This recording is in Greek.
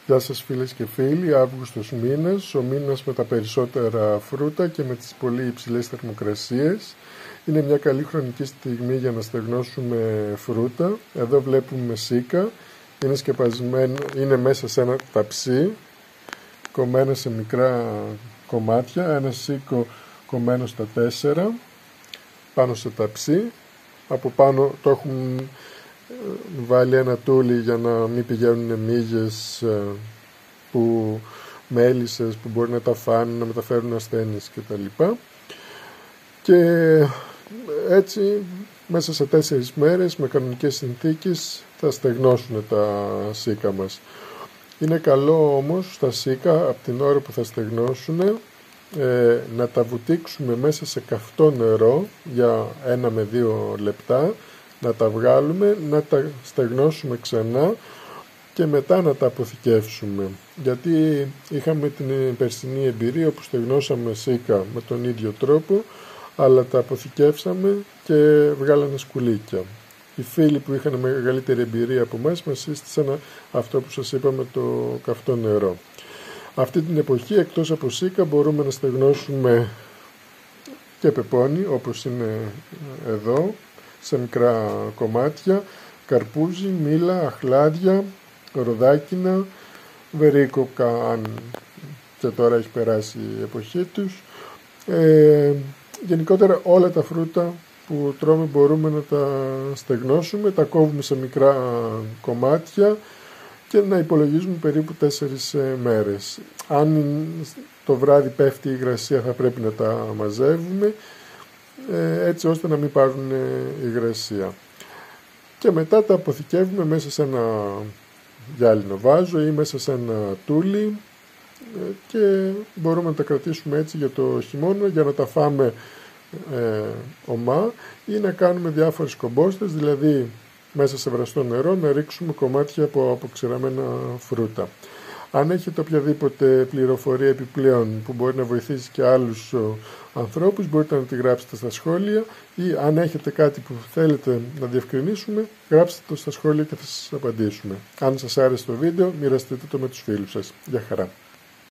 Γεια σας φίλες και φίλοι, Αύγουστος μήνας, ο μήνας με τα περισσότερα φρούτα και με τις πολύ υψηλές θερμοκρασίες. Είναι μια καλή χρονική στιγμή για να στεγνώσουμε φρούτα. Εδώ βλέπουμε σίκα, είναι σκεπασμένο, είναι μέσα σε ένα ταψί, κομμένα σε μικρά κομμάτια, ένα σίκο κομμένο στα 4, πάνω σε ταψί. Από πάνω το έχουν βάλει ένα τούλι για να μην πηγαίνουν μύγες, μέλισσες που μπορεί να τα φάνε, να μεταφέρουν ασθένειες κτλ. Και έτσι μέσα σε 4 μέρες με κανονικές συνθήκες θα στεγνώσουν τα σίκα μας. Είναι καλό όμως τα σίκα από την ώρα που θα στεγνώσουν να τα βουτήξουμε μέσα σε καυτό νερό για 1 με 2 λεπτά, να τα βγάλουμε, να τα στεγνώσουμε ξανά και μετά να τα αποθηκεύσουμε. Γιατί είχαμε την περσινή εμπειρία που στεγνώσαμε σίκα με τον ίδιο τρόπο, αλλά τα αποθηκεύσαμε και βγάλανε σκουλίκια. Οι φίλοι που είχαν μεγαλύτερη εμπειρία από εμάς μας σύστησαν αυτό που σας είπαμε, το καυτό νερό. Αυτή την εποχή εκτός από σίκα μπορούμε να στεγνώσουμε και πεπόνι, όπως είναι εδώ, σε μικρά κομμάτια, καρπούζι, μήλα, αχλάδια, ροδάκινα, βερίκοκα, αν και τώρα έχει περάσει η εποχή τους. Γενικότερα όλα τα φρούτα που τρώμε μπορούμε να τα στεγνώσουμε, τα κόβουμε σε μικρά κομμάτια και να υπολογίζουμε περίπου 4 μέρες. Αν το βράδυ πέφτει η υγρασία θα πρέπει να τα μαζεύουμε, έτσι ώστε να μην πάρουν υγρασία. Και μετά τα αποθηκεύουμε μέσα σε ένα γυάλινο βάζο ή μέσα σε ένα τούλι και μπορούμε να τα κρατήσουμε έτσι για το χειμώνα, για να τα φάμε ομά ή να κάνουμε διάφορες κομπόστες, δηλαδή μέσα σε βραστό νερό να ρίξουμε κομμάτια από αποξηραμένα φρούτα. Αν έχετε οποιαδήποτε πληροφορία επιπλέον που μπορεί να βοηθήσει και άλλους ανθρώπους, μπορείτε να τη γράψετε στα σχόλια, ή αν έχετε κάτι που θέλετε να διευκρινίσουμε, γράψτε το στα σχόλια και θα σας απαντήσουμε. Αν σας άρεσε το βίντεο, μοιραστείτε το με τους φίλους σας. Γεια χαρά.